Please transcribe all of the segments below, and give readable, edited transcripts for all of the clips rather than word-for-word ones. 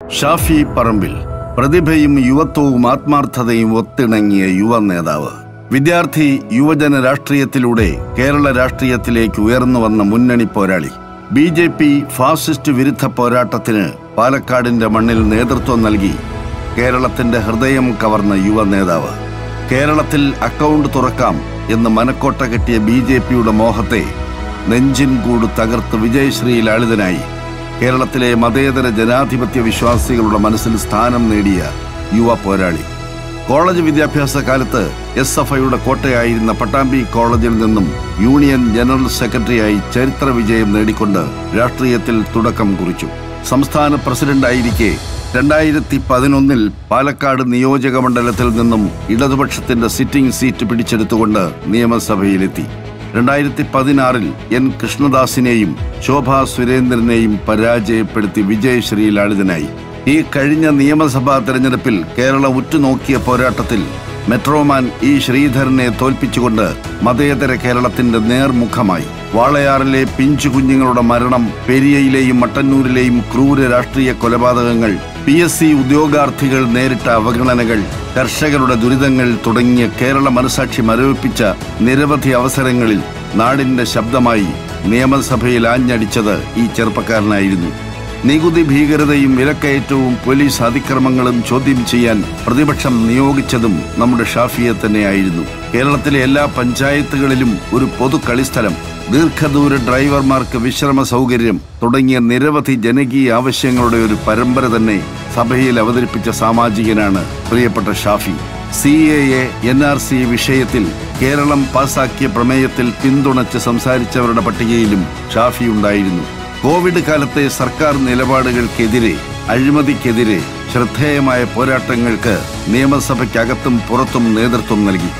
ഷാഫി പറമ്പിൽ പ്രതിഭയും യുവത്വവും ആത്മാർത്ഥതയും ഒത്തിണങ്ങിയ യുവ നേതാവ്. വിദ്യാർത്ഥി യുവജന രാഷ്ട്രീയത്തിലൂടെ കേരള രാഷ്ട്രീയത്തിലേക്ക് ഉയർന്നു വന്ന മുന്നണി പോരാളി. BJP ഫാസിസ്റ്റ് വിരുദ്ധ പോരാട്ടത്തിന് പാലക്കാടിന്റെ മണ്ണിൽ നേതൃത്വം നൽകി കേരളത്തിന്റെ ഹൃദയം കവർന്ന യുവ നേതാവ്. കേരളത്തിൽ അക്കൗണ്ട് തുറക്കാം എന്ന് മനക്കോട്ട കെട്ടിയ BJPയുടെ മോഹത്തെ നെഞ്ചിൻ കൂട് തകർത്ത് വിജയശ്രീ ലാളിതനായി കേരളത്തിലെ മതേതര ജനാധിപത്യ വിശ്വാസികളുടെ മനസ്സിൽ സ്ഥാനം നേടിയ യുവ പോരാളി. കോളേജ് വിദ്യാഭ്യാസ കാലത്ത് SFIയുടെ കോട്ടയായിരുന്ന പട്ടാമ്പി കോളേജിൽ നിന്നും യൂണിയൻ ജനറൽ സെക്രട്ടറിയായി ചരിത്ര വിജയം നേടിക്കൊണ്ട് രാഷ്ട്രീയത്തിൽ തുടക്കം കുറിച്ചു. സംസ്ഥാന പ്രസിഡന്റായിരിക്കെ 2011 പാലക്കാട് നിയോജക മണ്ഡലത്തിൽ നിന്നും ഇടതുപക്ഷത്തിന്റെ സിറ്റിംഗ് സീറ്റ് പിടിച്ചെടുത്തുകൊണ്ട് നിയമസഭയിലെത്തി. 2016 N കൃഷ്ണദാസിനെയും ശോഭാ സുരേന്ദ്രനെയും പരാജയപ്പെടുത്തി വിജയശ്രീ ലാളിതനായി. ഈ കഴിഞ്ഞ നിയമസഭാ തെരഞ്ഞെടുപ്പിൽ കേരളം ഉറ്റുനോക്കിയ പോരാട്ടത്തിൽ മെട്രോമാൻ E ശ്രീധരനെ തോൽപ്പിച്ചുകൊണ്ട് മതേതര കേരളത്തിന്റെ നേർമുഖമായി. വാളയാറിലെ പിഞ്ചു കുഞ്ഞുങ്ങളുടെ മരണം, പെരിയയിലെയും മട്ടന്നൂരിലെയും ക്രൂര രാഷ്ട്രീയ കൊലപാതകങ്ങൾ, PSC ഉദ്യോഗാർത്ഥികൾ നേരിട്ട അവഗണനകൾ, കർഷകരുടെ ദുരിതങ്ങൾ തുടങ്ങിയ കേരള മനസാക്ഷി മരവിപ്പിച്ച നിരവധി അവസരങ്ങളിൽ നാടിന്റെ ശബ്ദമായി നിയമസഭയിൽ ആഞ്ഞടിച്ചത് ഈ ചെറുപ്പക്കാരനായിരുന്നു. നികുതി ഭീകരതയും വിലക്കയറ്റവും പോലീസ് അതിക്രമങ്ങളും ചോദ്യം ചെയ്യാൻ പ്രതിപക്ഷം നിയോഗിച്ചതും നമ്മുടെ ഷാഫിയെ തന്നെയായിരുന്നു. കേരളത്തിലെ എല്ലാ പഞ്ചായത്തുകളിലും ഒരു പൊതു കളിസ്ഥലം, ദീർഘദൂര ഡ്രൈവർമാർക്ക് വിശ്രമ സൗകര്യം തുടങ്ങിയ നിരവധി ജനകീയ ആവശ്യങ്ങളുടെ ഒരു പരമ്പര തന്നെ സഭയിൽ അവതരിപ്പിച്ച സാമാജികനാണ് പ്രിയപ്പെട്ട ഷാഫി. CAA NRC വിഷയത്തിൽ കേരളം പാസാക്കിയ പ്രമേയത്തിൽ പിന്തുണച്ച് സംസാരിച്ചവരുടെ പട്ടികയിലും ഷാഫി ഉണ്ടായിരുന്നു. കോവിഡ് കാലത്തെ സർക്കാർ നിലപാടുകൾക്കെതിരെ, അഴിമതിക്കെതിരെ ശ്രദ്ധേയമായ പോരാട്ടങ്ങൾക്ക് നിയമസഭയ്ക്കകത്തും പുറത്തും നേതൃത്വം നൽകി.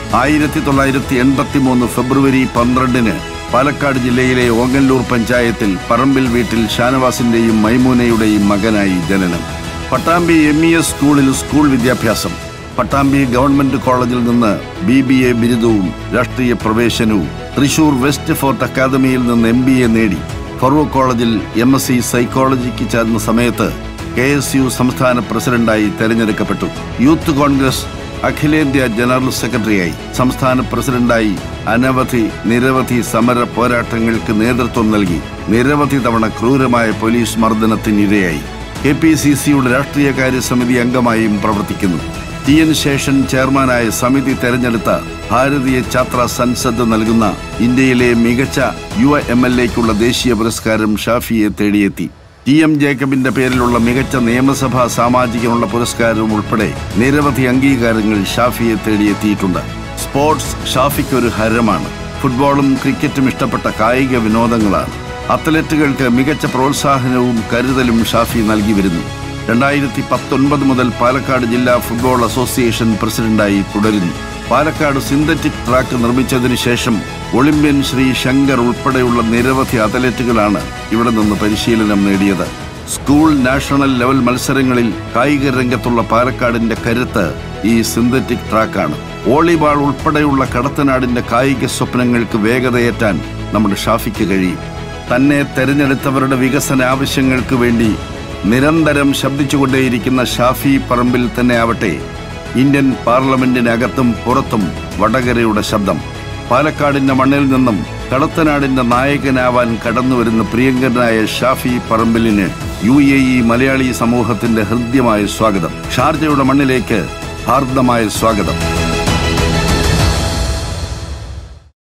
1983 ഫെബ്രുവരി 12 പാലക്കാട് ജില്ലയിലെ ഓങ്ങല്ലൂർ പഞ്ചായത്തിൽ പറമ്പിൽ വീട്ടിൽ ഷാനവാസിന്റെയും മൈമൂനയുടെയും മകനായി ജനനം. പട്ടാമ്പി MES സ്കൂളിൽ സ്കൂൾ വിദ്യാഭ്യാസം. പട്ടാമ്പി ഗവൺമെന്റ് കോളേജിൽ നിന്ന് BBA ബിരുദവും രാഷ്ട്രീയ പ്രവേശനവും. തൃശൂർ വെസ്റ്റ് ഫോർട്ട് അക്കാദമിയിൽ നിന്ന് MBA നേടി. ഫറൂഖ് കോളേജിൽ MSc സൈക്കോളജിക്ക് ചേർന്ന സമയത്ത് KSU സംസ്ഥാന പ്രസിഡന്റായി തെരഞ്ഞെടുക്കപ്പെട്ടു. യൂത്ത് കോൺഗ്രസ് അഖിലേന്ത്യാ ജനറൽ സെക്രട്ടറിയായി. സംസ്ഥാന പ്രസിഡന്റായി നിരവധി സമര പോരാട്ടങ്ങൾക്ക് നേതൃത്വം നൽകി. നിരവധി തവണ ക്രൂരമായ പോലീസ് മർദ്ദനത്തിനിരയായി. KPCCയുടെ രാഷ്ട്രീയകാര്യ സമിതി അംഗമായും പ്രവർത്തിക്കുന്നു. TN ശേഷൻ ചെയർമാനായ സമിതി തെരഞ്ഞെടുത്ത ഭാരതീയ ഛാത്ര സൻസദ് നൽകുന്ന ഇന്ത്യയിലെ മികച്ച യുവ MLAക്കുള്ള ദേശീയ പുരസ്കാരം ഷാഫിയെ തേടിയെത്തി. TM ജേക്കബിന്റെ പേരിലുള്ള മികച്ച നിയമസഭാ സാമാജികനുള്ള പുരസ്കാരവും ഉൾപ്പെടെ നിരവധി അംഗീകാരങ്ങൾ ഷാഫിയെ തേടിയെത്തിയിട്ടുണ്ട്. സ്പോർട്സ് ഷാഫിക്കൊരു ഹരമാണ്. ഫുട്ബോളും ക്രിക്കറ്റും ഇഷ്ടപ്പെട്ട കായിക വിനോദങ്ങളാണ്. അത്ലറ്റുകൾക്ക് മികച്ച പ്രോത്സാഹനവും കരുതലും ഷാഫി നൽകി വരുന്നു. 2019 മുതൽ പാലക്കാട് ജില്ലാ ഫുട്ബോൾ അസോസിയേഷൻ പ്രസിഡന്റായി തുടരുന്നു. പാലക്കാട് സിന്തറ്റിക് ട്രാക്ക് നിർമ്മിച്ചതിനു ശേഷം ഒളിമ്പ്യൻ ശ്രീ ശങ്കർ ഉൾപ്പെടെയുള്ള നിരവധി അത്ലറ്റുകളാണ് ഇവിടെ നിന്ന് പരിശീലനം നേടിയത്. സ്കൂൾ നാഷണൽ ലെവൽ മത്സരങ്ങളിൽ കായിക രംഗത്തുള്ള പാലക്കാടിന്റെ കരുത്ത് ഈ സിന്തറ്റിക് ട്രാക്കാണ്. വോളിബോൾ ഉൾപ്പെടെയുള്ള കടത്തനാടിന്റെ കായിക സ്വപ്നങ്ങൾക്ക് വേഗതയേറ്റാൻ നമ്മുടെ ഷാഫിക്ക് കഴിയും. തന്നെ തെരഞ്ഞെടുത്തവരുടെ വികസന ആവശ്യങ്ങൾക്ക് വേണ്ടി നിരന്തരം ശബ്ദിച്ചുകൊണ്ടേയിരിക്കുന്ന ഷാഫി പറമ്പിൽ തന്നെ ആവട്ടെ ഇന്ത്യൻ പാർലമെന്റിനകത്തും പുറത്തും വടകരയുടെ ശബ്ദം. പാലക്കാടിന്റെ മണ്ണിൽ നിന്നും കടത്തനാടിന്റെ നായകനാവാൻ കടന്നുവരുന്ന പ്രിയങ്കരനായ ഷാഫി പറമ്പിലിന് UAE മലയാളി സമൂഹത്തിന്റെ ഹൃദ്യമായ സ്വാഗതം. ഷാർജയുടെ മണ്ണിലേക്ക് ഹാർദമായ സ്വാഗതം.